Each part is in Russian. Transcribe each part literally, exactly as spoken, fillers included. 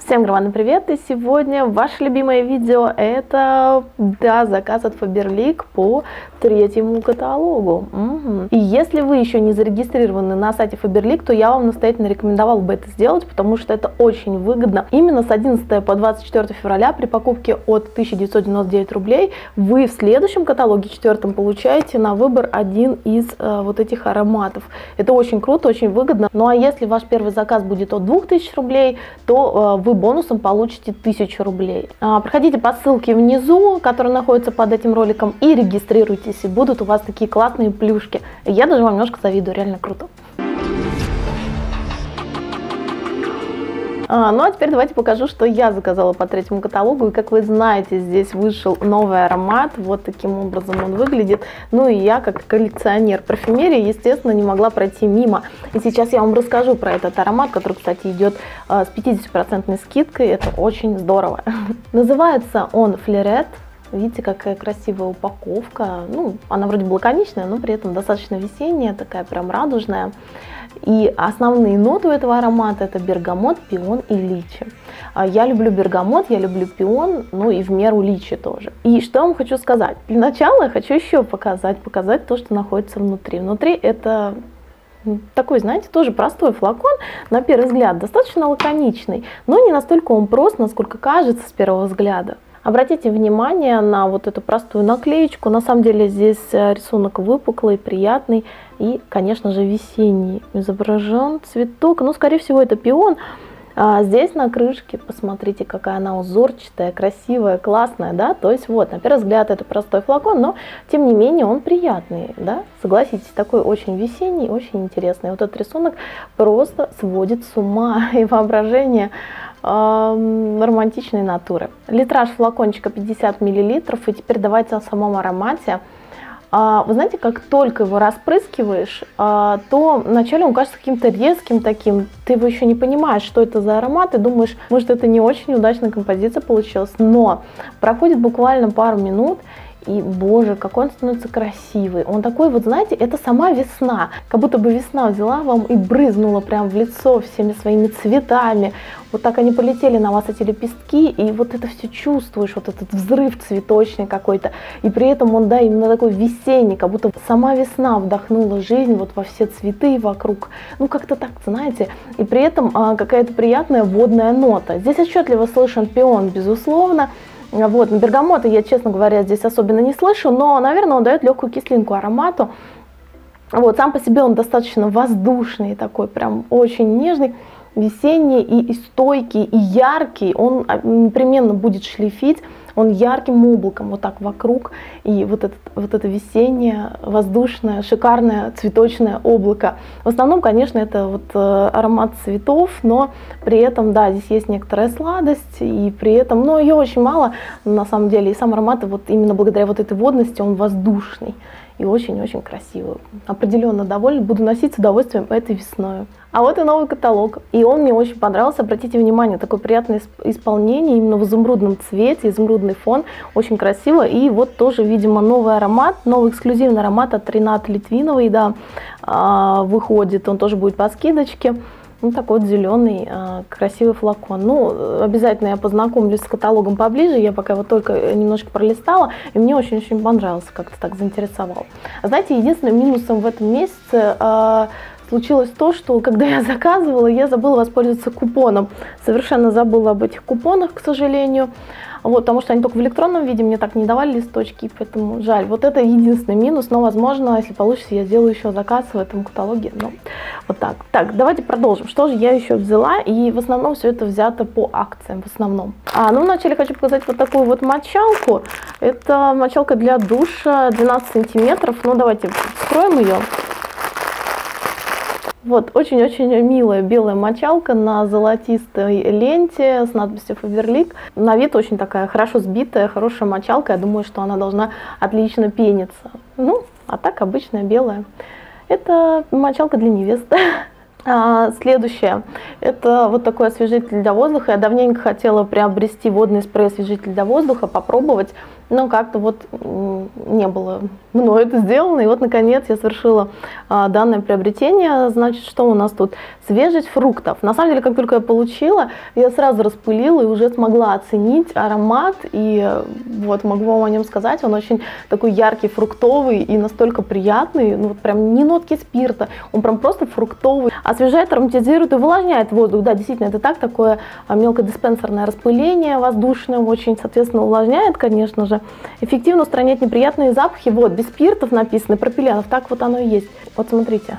Всем громадный привет, и сегодня ваше любимое видео это да, заказ от Faberlic по третьему каталогу. Угу. И если вы еще не зарегистрированы на сайте Faberlic, то я вам настоятельно рекомендовала бы это сделать, потому что это очень выгодно. Именно с одиннадцатого по двадцать четвёртое февраля при покупке от тысячи девятисот девяносто девять рублей вы в следующем каталоге, четвертом, получаете на выбор один из э, вот этих ароматов. Это очень круто, очень выгодно. Ну а если ваш первый заказ будет от двух тысяч рублей, то э, вы бонусом получите тысячу рублей. А, проходите по ссылке внизу, которая находится под этим роликом, и регистрируйтесь, и будут у вас такие классные плюшки. Я даже вам немножко завидую, реально круто. А, ну а теперь давайте покажу, что я заказала по третьему каталогу. И как вы знаете, здесь вышел новый аромат. Вот таким образом он выглядит. Ну и я, как коллекционер парфюмерии, естественно, не могла пройти мимо. И сейчас я вам расскажу про этот аромат, который, кстати, идет а, с пятидесятипроцентной скидкой. Это очень здорово. Называется он Fleurette. Видите, какая красивая упаковка. Ну, она вроде бы лаконичная, но при этом достаточно весенняя, такая прям радужная. И основные ноты у этого аромата — это бергамот, пион и личи. Я люблю бергамот, я люблю пион, ну и в меру личи тоже. И что я вам хочу сказать? Для начала я хочу еще показать, показать то, что находится внутри. Внутри это такой, знаете, тоже простой флакон, на первый взгляд достаточно лаконичный, но не настолько он прост, насколько кажется с первого взгляда. Обратите внимание на вот эту простую наклеечку. На самом деле здесь рисунок выпуклый, приятный и, конечно же, весенний. Изображен цветок, ну, скорее всего, это пион. А здесь на крышке, посмотрите, какая она узорчатая, красивая, классная, да. То есть вот, на первый взгляд, это простой флакон, но, тем не менее, он приятный, да. Согласитесь, такой очень весенний, очень интересный. Вот этот рисунок просто сводит с ума и воображение романтичной натуры. Литраж флакончика пятьдесят миллилитров. И теперь давайте о самом аромате. Вы знаете, как только его распрыскиваешь, то вначале он кажется каким-то резким таким. Ты его еще не понимаешь, что это за аромат, и думаешь, может, это не очень удачная композиция получилась. Но проходит буквально пару минут, и, боже, какой он становится красивый. Он такой, вот знаете, это сама весна. Как будто бы весна взяла вам и брызнула прям в лицо всеми своими цветами. Вот так они полетели на вас, эти лепестки, и вот это все чувствуешь, вот этот взрыв цветочный какой-то. И при этом он, да, именно такой весенний, как будто сама весна вдохнула жизнь вот во все цветы вокруг. Ну, как-то так, знаете. И при этом а, какая-то приятная водная нота. Здесь отчетливо слышен пион, безусловно. Вот, бергамота я, честно говоря, здесь особенно не слышу, но, наверное, он дает легкую кислинку аромату. Вот, сам по себе он достаточно воздушный, такой прям очень нежный, весенний и, и стойкий, и яркий. Он непременно будет шлифить, он ярким облаком вот так вокруг. И вот это, вот это весеннее, воздушное, шикарное цветочное облако. В основном, конечно, это вот аромат цветов, но при этом, да, здесь есть некоторая сладость, и при этом, но ее очень мало на самом деле. И сам аромат, вот именно благодаря вот этой водности, он воздушный и очень-очень красивый. Определенно довольна, буду носить с удовольствием этой весной. А вот и новый каталог, и он мне очень понравился. Обратите внимание, такое приятное исполнение, именно в изумрудном цвете, изумрудный фон, очень красиво. И вот тоже, видимо, новый аромат, новый эксклюзивный аромат от Ренаты Литвиновой, да, выходит, он тоже будет по скидочке. Ну, такой вот зеленый, красивый флакон. Ну, обязательно я познакомлюсь с каталогом поближе, я пока вот только немножко пролистала, и мне очень-очень понравился, как-то так заинтересовал. Знаете, единственным минусом в этом месяце э, случилось то, что когда я заказывала, я забыла воспользоваться купоном. Совершенно забыла об этих купонах, к сожалению. Вот, потому что они только в электронном виде, мне так не давали листочки, поэтому жаль. Вот это единственный минус, но, возможно, если получится, я сделаю еще заказ в этом каталоге. Ну, вот так. Так, давайте продолжим. Что же я еще взяла? И в основном все это взято по акциям, в основном. А, ну, вначале хочу показать вот такую вот мочалку. Это мочалка для душа двенадцать сантиметров. Ну, давайте вскроем ее. Вот, очень-очень милая белая мочалка на золотистой ленте с надписью Faberlic. На вид очень такая хорошо сбитая, хорошая мочалка. Я думаю, что она должна отлично пениться. Ну, а так обычная белая. Это мочалка для невесты. А, следующее, это вот такой освежитель для воздуха. Я давненько хотела приобрести водный спрей-освежитель для воздуха, попробовать, но как-то вот не было мною это сделано. И вот, наконец, я совершила а, данное приобретение. Значит, что у нас тут? Свежесть фруктов. На самом деле, как только я получила, я сразу распылила и уже смогла оценить аромат. И вот могу вам о нем сказать. Он очень такой яркий, фруктовый и настолько приятный. Ну вот прям ни нотки спирта, он прям просто фруктовый. Освежает, ароматизирует и увлажняет воздух. Да, действительно, это так, такое мелкодиспенсерное распыление воздушное, очень, соответственно, увлажняет, конечно же. Эффективно устраняет неприятные запахи. Вот, без спиртов написано, пропиленов. Так вот оно и есть. Вот смотрите.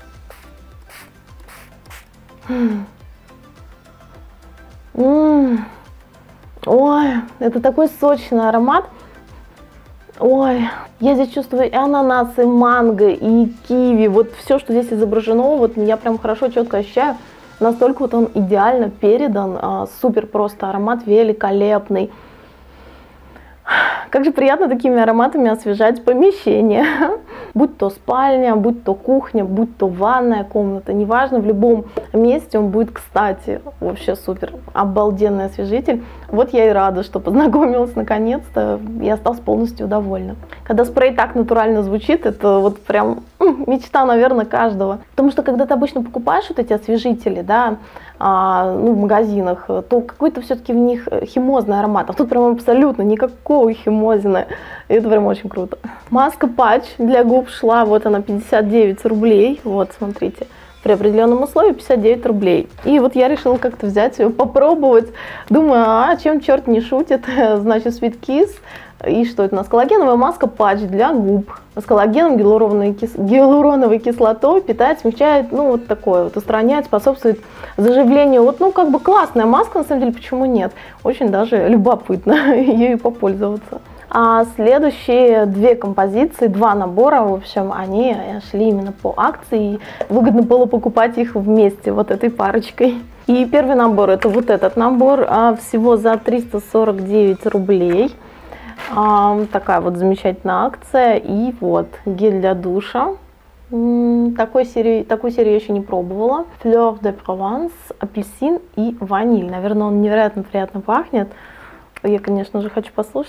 М-м-м. Ой, это такой сочный аромат. Ой, я здесь чувствую и ананас, и манго, и киви. Вот все, что здесь изображено, вот я прям хорошо, четко ощущаю. Настолько вот он идеально передан. Супер просто аромат великолепный. Как же приятно такими ароматами освежать помещение. Будь то спальня, будь то кухня, будь то ванная комната. Неважно, в любом месте он будет кстати. Вообще супер. Обалденный освежитель. Вот я и рада, что познакомилась наконец-то. И осталась полностью довольна. Когда спрей так натурально звучит, это вот прям мечта, наверное, каждого. Потому что когда ты обычно покупаешь вот эти освежители, да, а, ну, в магазинах, то какой-то все-таки в них химозный аромат. А тут прям абсолютно никакого химозина. Это прям очень круто. Маска патч для губ шла, вот она, пятьдесят девять рублей. Вот, смотрите. При определенном условии пятьдесят девять рублей. И вот я решила как-то взять ее, попробовать. Думаю, а чем черт не шутит? Значит, Sweet Kiss. И что это у нас? Коллагеновая маска патч для губ. С коллагеном, гиалуроновой, кис... гиалуроновой кислотой питает, смягчает, ну вот такое вот, устраняет, способствует заживлению. Вот, ну как бы классная маска, на самом деле, почему нет? Очень даже любопытно ею попользоваться. А следующие две композиции, два набора, в общем, они шли именно по акции. Выгодно было покупать их вместе, вот этой парочкой. И первый набор, это вот этот набор, всего за триста сорок девять рублей. Такая вот замечательная акция. И вот гель для душа. Такой серии, такую серию я еще не пробовала. Fleur de Provence, апельсин и ваниль. Наверное, он невероятно приятно пахнет. Я, конечно же, хочу послушать.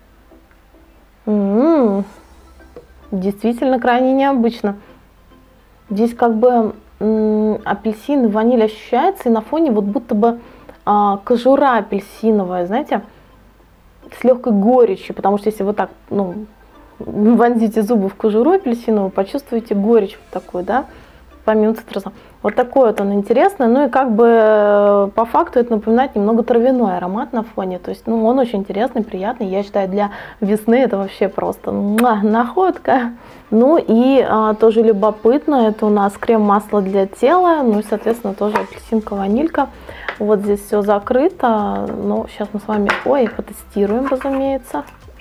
М-м-м. Действительно крайне необычно. Здесь как бы м-м, апельсин и ваниль ощущается, и на фоне вот будто бы а, кожура апельсиновая, знаете, с легкой горечью, потому что если вы так, ну, вонзите зубы в кожуру апельсиновую, почувствуете горечь вот такую, да, помимо цитруса. Вот такой вот он интересный, ну и как бы по факту это напоминает немного травяной аромат на фоне, то есть, ну, он очень интересный, приятный, я считаю, для весны это вообще просто муа, находка. Ну и а, тоже любопытно, это у нас крем-масло для тела, ну и, соответственно, тоже апельсинка, ванилька. Вот здесь все закрыто, но сейчас мы с вами, ой, потестируем, разумеется.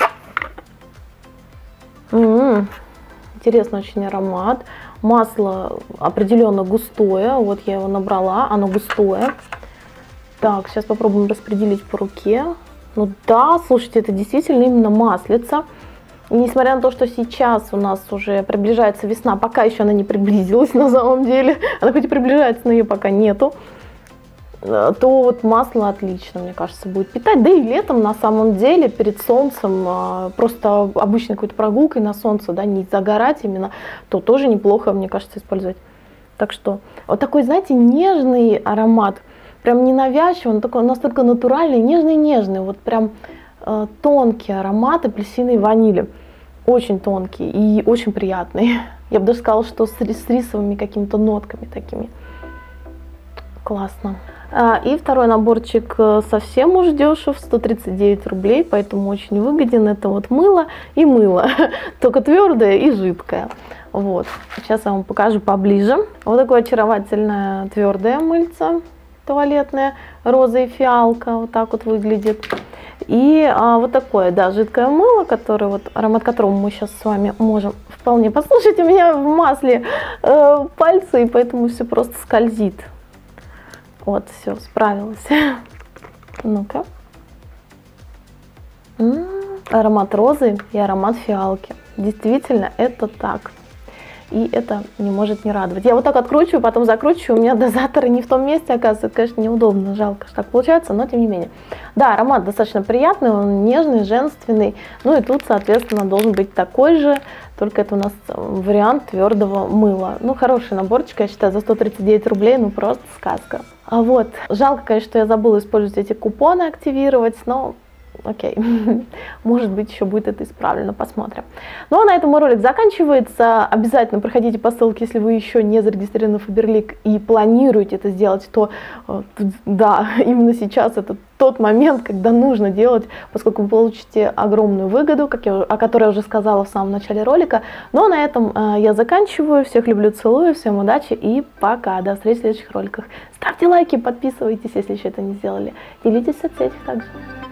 М-м-м. Интересный очень аромат. Масло определенно густое, вот я его набрала, оно густое. Так, сейчас попробуем распределить по руке. Ну да, слушайте, это действительно именно маслица. И несмотря на то, что сейчас у нас уже приближается весна, пока еще она не приблизилась на самом деле, она хоть и приближается, но ее пока нету, то вот масло отлично, мне кажется, будет питать. Да и летом на самом деле перед солнцем, просто обычной какой-то прогулкой на солнце, да, не загорать именно, то тоже неплохо, мне кажется, использовать. Так что вот такой, знаете, нежный аромат, прям ненавязчивый, он такой настолько натуральный, нежный-нежный, вот прям э, тонкий аромат апельсина и ванили. Очень тонкий и очень приятный. Я бы даже сказала, что с, с рисовыми какими-то нотками такими. Классно. И второй наборчик совсем уж дешев, сто тридцать девять рублей, поэтому очень выгоден. Это вот мыло и мыло, только твердое и жидкое. Вот. Сейчас я вам покажу поближе. Вот такое очаровательное твердое мыльце туалетное, роза и фиалка, вот так вот выглядит. И а, вот такое, да, жидкое мыло, которое, вот, аромат которого мы сейчас с вами можем вполне послушать. У меня в масле э, пальцы, и поэтому все просто скользит. Вот, все, справилась. Ну-ка. Аромат розы и аромат фиалки. Действительно, это так. и это не может не радовать. Я вот так откручиваю, потом закручиваю, у меня дозаторы не в том месте, оказывается, это, конечно, неудобно, жалко, что так получается, но тем не менее. Да, аромат достаточно приятный, он нежный, женственный, ну и тут, соответственно, должен быть такой же, только это у нас вариант твердого мыла. Ну, хороший наборчик, я считаю, за сто тридцать девять рублей, ну просто сказка. А вот, жалко, конечно, что я забыла использовать эти купоны, активировать, но окей, может быть, еще будет это исправлено, посмотрим. Ну, а на этом мой ролик заканчивается. Обязательно проходите по ссылке, если вы еще не зарегистрированы в Faberlic и планируете это сделать, то да, именно сейчас это тот момент, когда нужно делать, поскольку вы получите огромную выгоду, как я, о которой я уже сказала в самом начале ролика. Ну, а на этом э, я заканчиваю. Всех люблю, целую, всем удачи и пока. До встречи в следующих роликах. Ставьте лайки, подписывайтесь, если еще это не сделали. Делитесь в соцсетях также.